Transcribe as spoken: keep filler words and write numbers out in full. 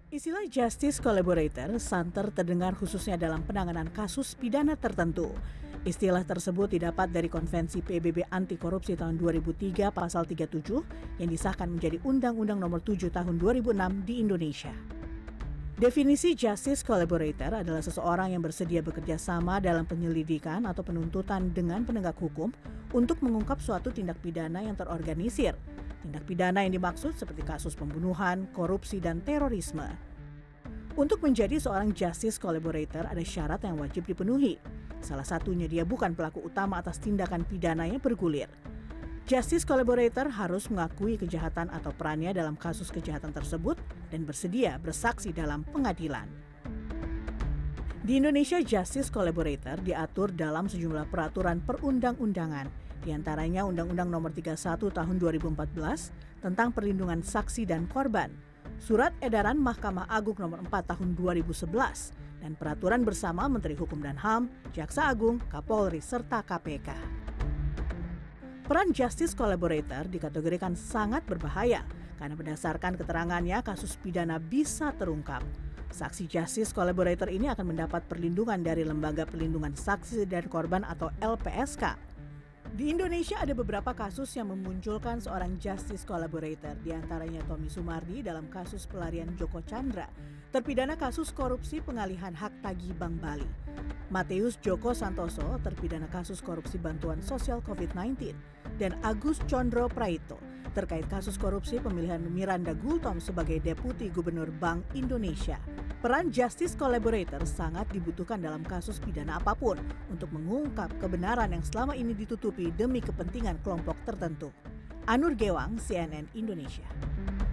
Istilah justice collaborator santer terdengar khususnya dalam penanganan kasus pidana tertentu. Istilah tersebut didapat dari Konvensi P B B Anti Korupsi tahun dua ribu tiga pasal tiga puluh tujuh yang disahkan menjadi Undang-Undang Nomor tujuh tahun dua ribu enam di Indonesia. Definisi justice collaborator adalah seseorang yang bersedia bekerja sama dalam penyelidikan atau penuntutan dengan penegak hukum untuk mengungkap suatu tindak pidana yang terorganisir. Tindak pidana yang dimaksud seperti kasus pembunuhan, korupsi, dan terorisme. Untuk menjadi seorang justice collaborator ada syarat yang wajib dipenuhi. Salah satunya dia bukan pelaku utama atas tindakan pidana yang bergulir. Justice collaborator harus mengakui kejahatan atau perannya dalam kasus kejahatan tersebut dan bersedia bersaksi dalam pengadilan. Di Indonesia, justice collaborator diatur dalam sejumlah peraturan perundang-undangan, di antaranya Undang-Undang Nomor tiga puluh satu tahun dua ribu empat belas tentang perlindungan saksi dan korban, Surat Edaran Mahkamah Agung Nomor empat tahun dua ribu sebelas, dan Peraturan Bersama Menteri Hukum dan H A M, Jaksa Agung, Kapolri, serta K P K. Peran justice collaborator dikategorikan sangat berbahaya karena berdasarkan keterangannya kasus pidana bisa terungkap. Saksi justice collaborator ini akan mendapat perlindungan dari Lembaga Perlindungan Saksi dan Korban atau L P S K. Di Indonesia ada beberapa kasus yang memunculkan seorang justice collaborator, di antaranya Tommy Sumardi dalam kasus pelarian Joko Chandra, terpidana kasus korupsi pengalihan hak tagih Bank Bali. Mateus Joko Santoso, terpidana kasus korupsi bantuan sosial covid sembilan belas, dan Agus Condro Praito, terkait kasus korupsi pemilihan Miranda Gultom sebagai Deputi Gubernur Bank Indonesia. Peran justice collaborator sangat dibutuhkan dalam kasus pidana apapun untuk mengungkap kebenaran yang selama ini ditutupi demi kepentingan kelompok tertentu. Anur Gewang, C N N Indonesia.